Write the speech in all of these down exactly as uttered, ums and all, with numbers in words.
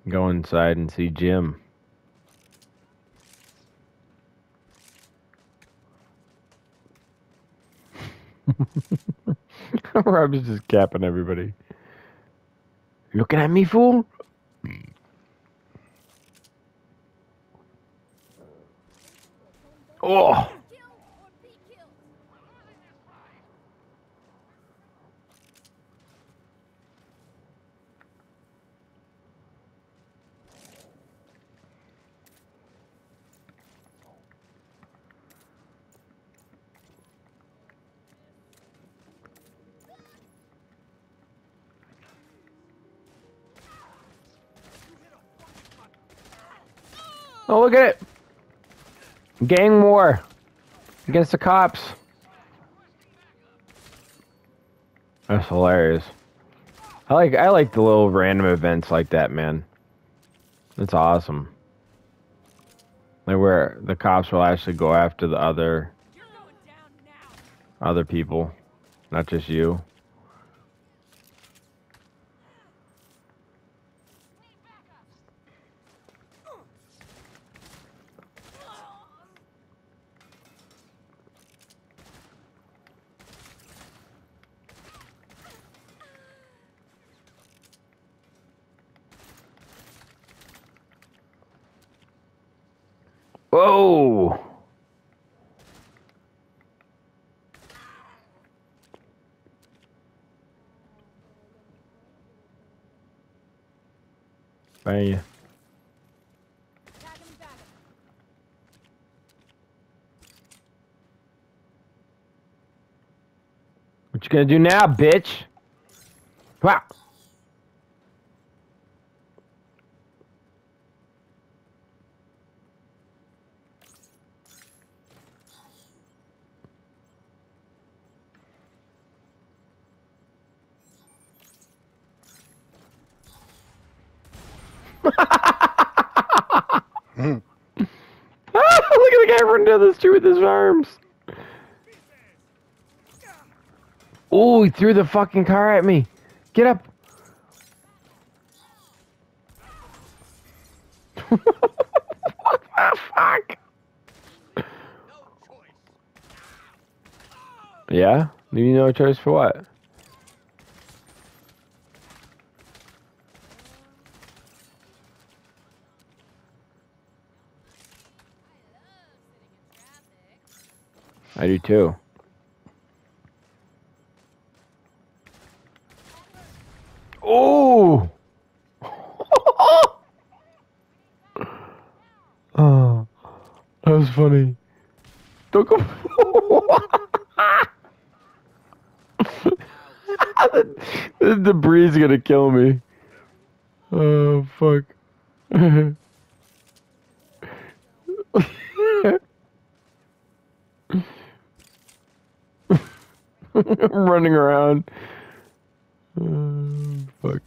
Go inside and see Jim. Rob's just capping everybody. Looking at me, fool? Oh! Oh, look at it! Gang war against the cops. That's hilarious. I like I like the little random events like that, man. That's awesome. Like where the cops will actually go after the other other people, not just you. Whoa! Bang. What you gonna do now, bitch? Wow. Hmm. Ah, look at the guy running down the street with his arms. Oh, he threw the fucking car at me. Get up. Ah, fuck. Yeah? You no choice for what? I do too. Oh! Oh, that was funny. Don't go. the, the debris is gonna kill me. Oh, fuck. I'm running around. Oh, fuck.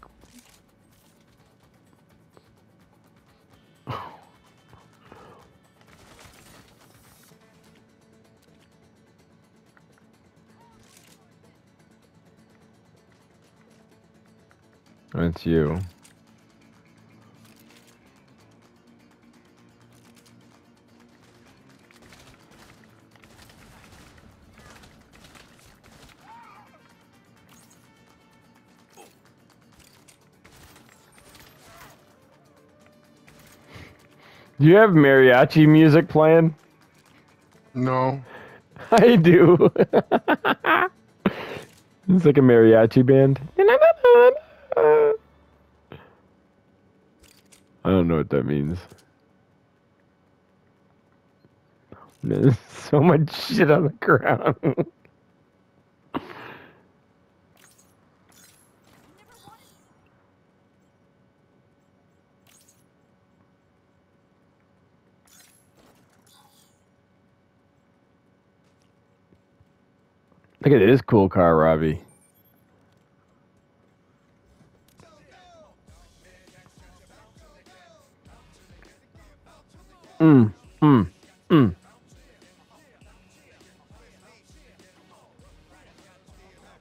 That's you. Do you have mariachi music playing? No. I do. It's like a mariachi band. I don't know what that means. There's so much shit on the ground. Look at this cool car, Robbie. Mm, mm, mm.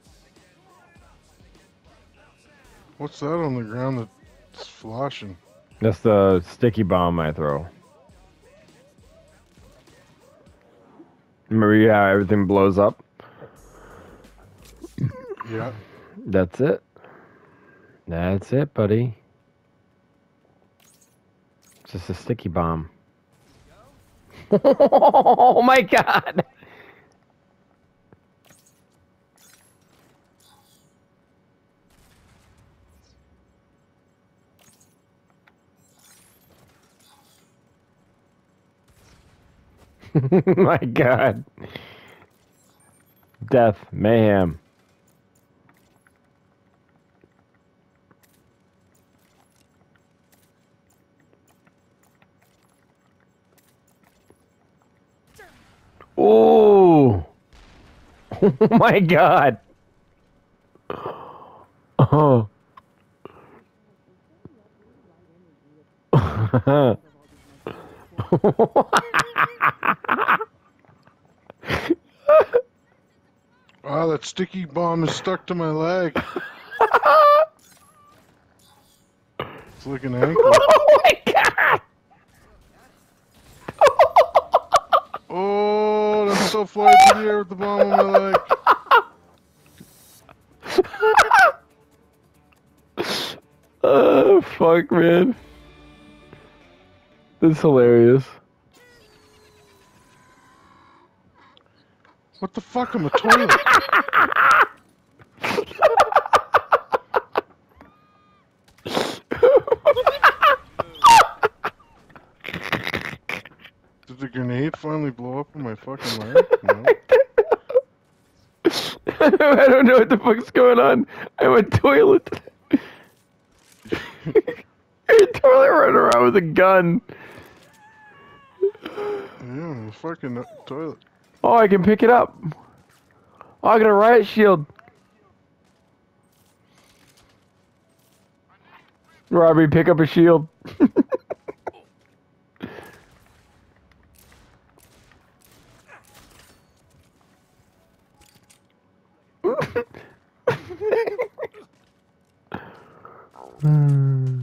What's that on the ground that's flashing? That's the sticky bomb I throw. Remember how everything blows up? Yeah. That's it. That's it, buddy. It's just a sticky bomb. Oh my god! My god. Death, mayhem. Oh! Oh my god! Oh. Oh, that sticky bomb is stuck to my leg. It's like an ankle. Oh my god! Oh, I'm so flying through the air with the bomb on my leg. Oh, fuck, man. That's hilarious. What the fuck? I'm a toilet. Did the grenade finally blow up in my fucking leg? No. I don't know what the fuck's going on. I'm a toilet. You're a toilet running around with a gun. Yeah, I'm a fucking toilet. Oh, I can pick it up. Oh, I got a riot shield. Robbie, pick up a shield. Hmm.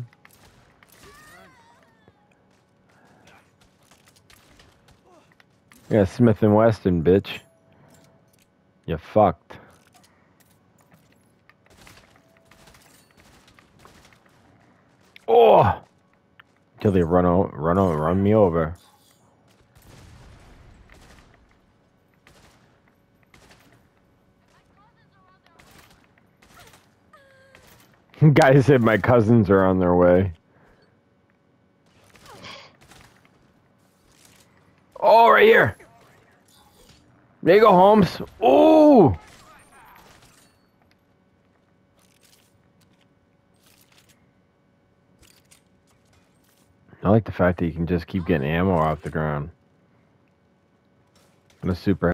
Yeah, Smith and Weston, bitch. You fucked. Oh! Till they run o run o run me over. Guy said my cousins are on their way. Oh, right here. There you go, Holmes. Ooh! I like the fact that you can just keep getting ammo off the ground. And a super